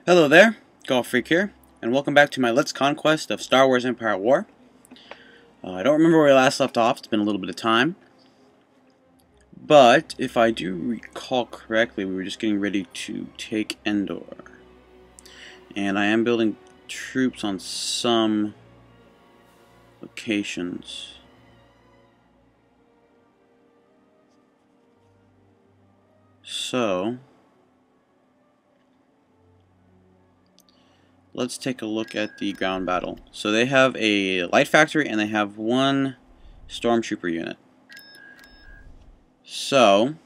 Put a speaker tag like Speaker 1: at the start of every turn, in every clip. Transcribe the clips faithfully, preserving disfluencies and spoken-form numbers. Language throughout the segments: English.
Speaker 1: Hello there, Golf Freak here, and welcome back to my Let's Conquest of Star Wars Empire at War. Uh, I don't remember where we last left off, it's been a little bit of time. But, if I do recall correctly, we were just getting ready to take Endor. And I am building troops on some locations. So, let's take a look at the ground battle. So they have a light factory and they have one stormtrooper unit. So,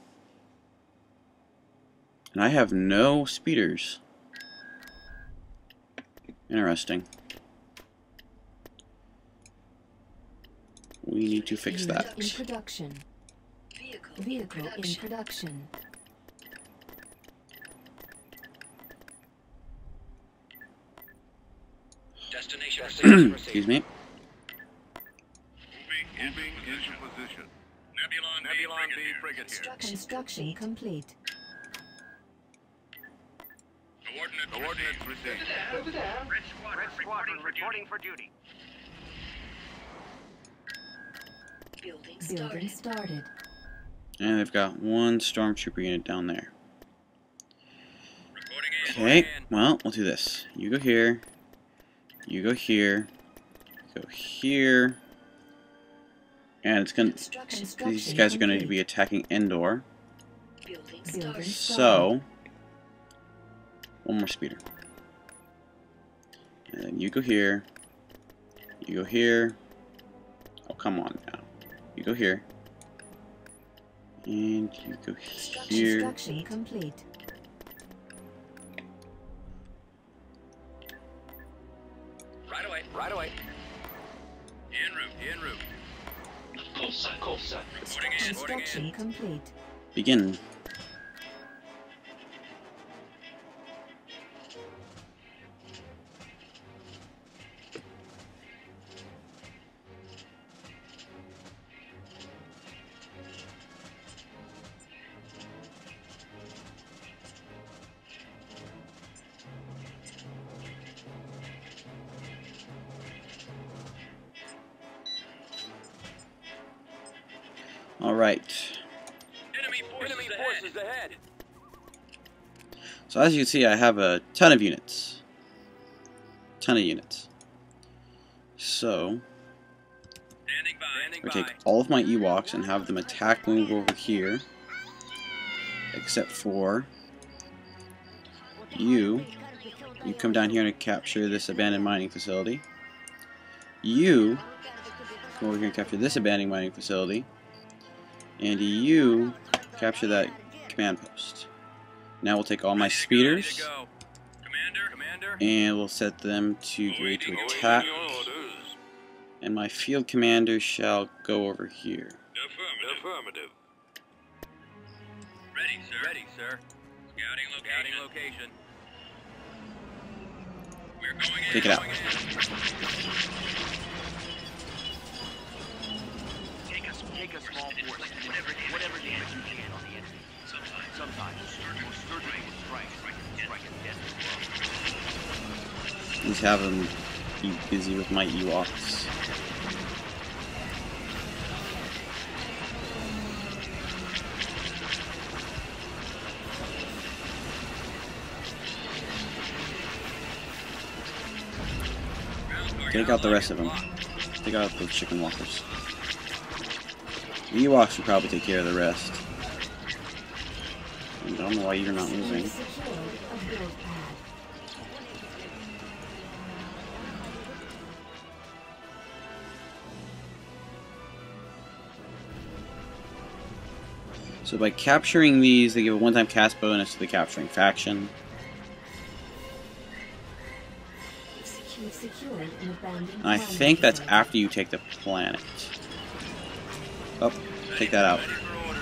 Speaker 1: and I have no speeders. Interesting. We need to fix that.
Speaker 2: In production. Vehicle in production.
Speaker 3: Destination.
Speaker 1: Excuse me.
Speaker 3: Moving, moving into position. Nebulon, Nebulon B frigate here.
Speaker 2: Construction complete.
Speaker 3: Coordinates, Coordinates received.
Speaker 4: Over there. Red Squadron, Red Squadron reporting for duty.
Speaker 2: Building started. Building started.
Speaker 1: And they've got one stormtrooper unit down there.
Speaker 3: Reporting in.
Speaker 1: Okay, well, we'll do this. You go here. You go here. Go here. And it's gonna. These guys are going to be attacking Endor.
Speaker 2: Building
Speaker 1: So, one more speeder. And then you go here. You go here. Oh, come on now. You go here. And you go here.
Speaker 2: Construction complete.
Speaker 3: Right away, right away. En route, en route. Call set, call set. Reporting in, reporting
Speaker 2: Construction
Speaker 3: in.
Speaker 2: complete.
Speaker 1: Begin. Alright.
Speaker 3: Enemy forces, Enemy forces ahead.
Speaker 1: So as you can see, I have a ton of units. Ton of units. So,
Speaker 3: Standing by. Standing
Speaker 1: I
Speaker 3: by.
Speaker 1: take all of my Ewoks and have them attack move over here. Except for you. You come down here and capture this abandoned mining facility. You come over here and capture this abandoned mining facility. And you capture that command post. Now we'll take all my speeders
Speaker 3: Commander, Commander.
Speaker 1: and we'll set them to ready to attack. And my field commander shall go over here.
Speaker 3: Affirmative. Affirmative. Ready, sir. Ready, sir. Scouting location. Scouting location. We're going in.
Speaker 1: Take it out.
Speaker 3: Going in. Take a, take a small force. Whatever, whatever damage you can on the enemy. Sometimes, sometimes, or certainly will strike. Strike at death.
Speaker 1: Just have them be busy with my Ewoks. Take out the rest of them. Take out those chicken walkers. The Ewoks should probably take care of the rest. I don't know why you're not moving.
Speaker 2: Secured a build pad.
Speaker 1: So by capturing these, they give a one-time cast bonus to the capturing faction.
Speaker 2: We've secured an abandoned
Speaker 1: And I
Speaker 2: mining
Speaker 1: think that's
Speaker 2: facility.
Speaker 1: after you take the planet. Oh, take that out.
Speaker 3: Ready for order.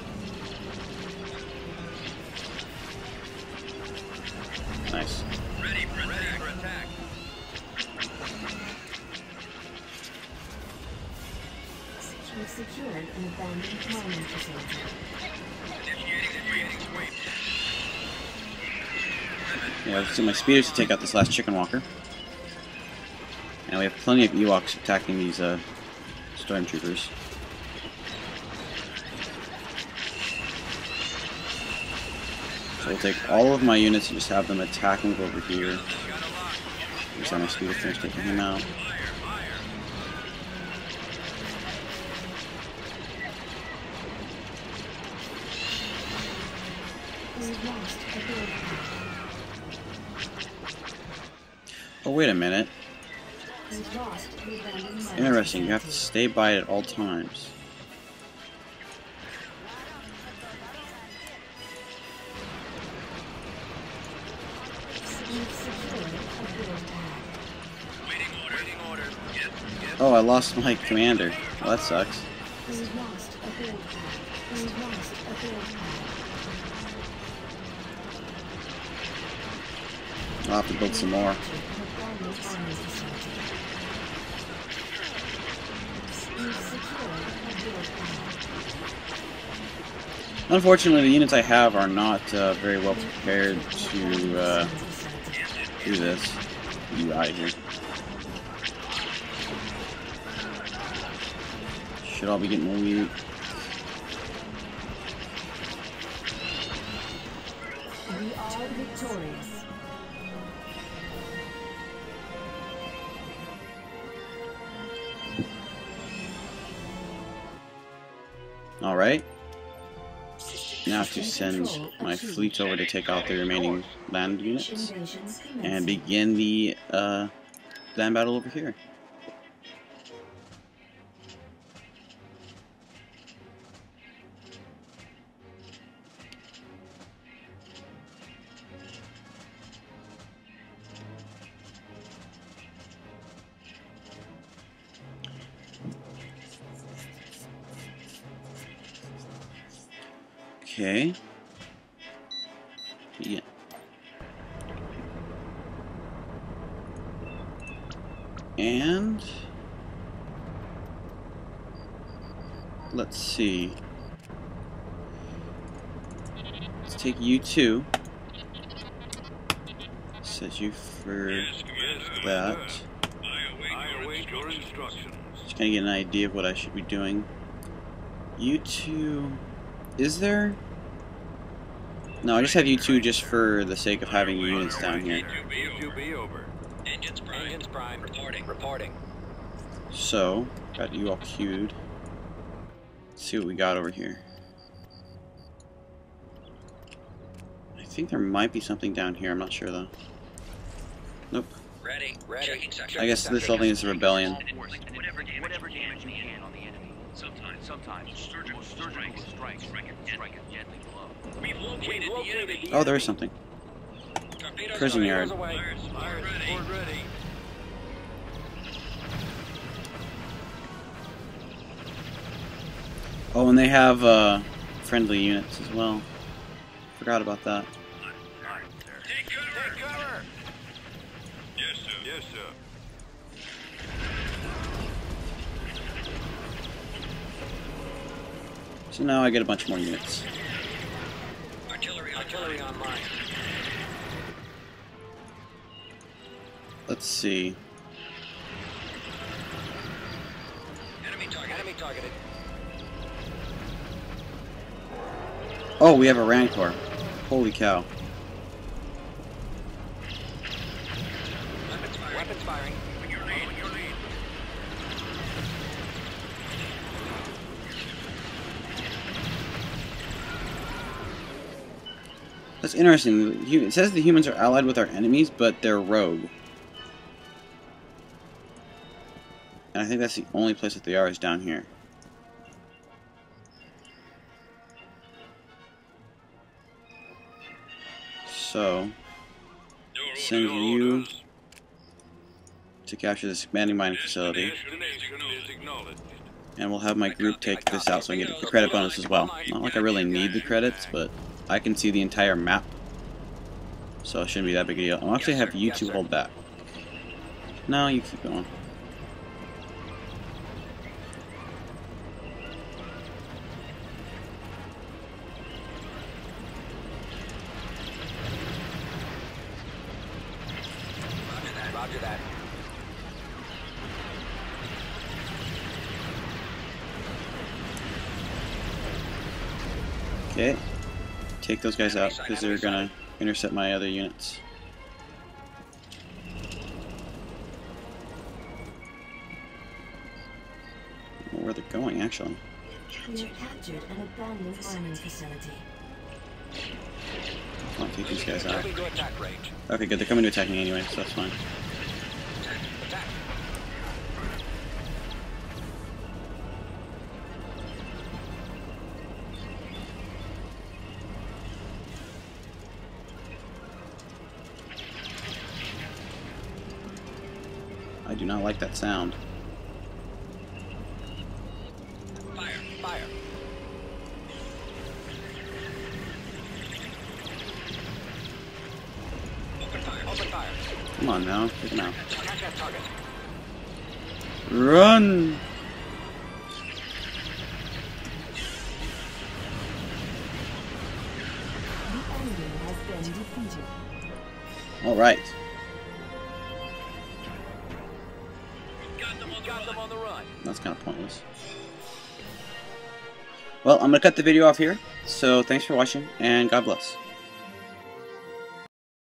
Speaker 1: Nice.
Speaker 3: Ready for attack. Ready for attack.
Speaker 2: We've secured an abandoned mining facility.
Speaker 3: Initiating, initiating sweep.
Speaker 1: Yeah, let's see my speeders to take out this last chicken walker. And we have plenty of Ewoks attacking these uh, stormtroopers. So we'll take all of my units and just have them attack and go over here. Just have my speeder finish taking him out. Oh, wait a minute. Interesting, you have to stay by it at all times. Oh, I lost my commander. Well, that sucks. I'll have to build some more. Unfortunately, the units I have are not uh, very well prepared to uh, do this. You out of here. Should all be getting weak.
Speaker 2: We are victorious.
Speaker 1: Alright. Now to send my fleet over to take out the remaining land units and begin the uh, land battle over here. Okay. Yeah. And let's see. Let's take you two. Set you for that.
Speaker 3: I await your instructions.
Speaker 1: Just kind of get an idea of what I should be doing. You two. Is there? No, I just have you two just for the sake of having units down here.
Speaker 5: Engines prime. Engines prime. Reporting. Reporting.
Speaker 1: So, got you all queued. Let's see what we got over here. I think there might be something down here. I'm not sure though. Nope.
Speaker 5: Ready. Ready.
Speaker 1: I guess this building is a rebellion.
Speaker 3: Whatever damage, whatever damage you can on the enemy. Sometimes, sometimes surgical strikes, strikes, strike it gently below. We've located the enemy.
Speaker 1: Oh, there is something. Prison yard. Oh, and they have uh, friendly units as well. Forgot about that.
Speaker 3: Take cover! Take cover! Yes, sir. Yes, sir.
Speaker 1: So now I get a bunch more units.
Speaker 5: Artillery, artillery online.
Speaker 1: Let's see.
Speaker 5: Enemy target. Enemy targeted.
Speaker 1: Oh, we have a Rancor. Holy cow.
Speaker 5: Weapons firing. Weapons firing.
Speaker 3: Your lead, your lead.
Speaker 1: That's interesting. It says the humans are allied with our enemies, but they're rogue. And I think that's the only place that they are is down here. So, send you to capture this expanding mining facility. And we'll have my group take this out so I can get the credit bonus as well. Not like I really need the credits, but I can see the entire map. So it shouldn't be that big a deal. I'll actually have you two hold back. No, you keep going.
Speaker 5: Roger that.
Speaker 1: Okay. Take those guys out because they're gonna intercept my other units. I don't know where they're going, actually.
Speaker 2: We have captured an abandoned mining facility.
Speaker 1: I'll take these guys out.
Speaker 5: Moving to attack range.
Speaker 1: Okay, good. They're coming to attack me anyway, so that's fine.
Speaker 5: Attack.
Speaker 1: I do not like that sound.
Speaker 5: Fire. Fire. Open fire. Open fire.
Speaker 1: Come on now, take them out.
Speaker 5: Attack that target.
Speaker 1: Run!
Speaker 2: The enemy has been defeated.
Speaker 1: Alright.
Speaker 5: Got them on the Got them on the run.
Speaker 1: That's kind of pointless. Well, I'm going to cut the video off here. So thanks for watching, and God bless.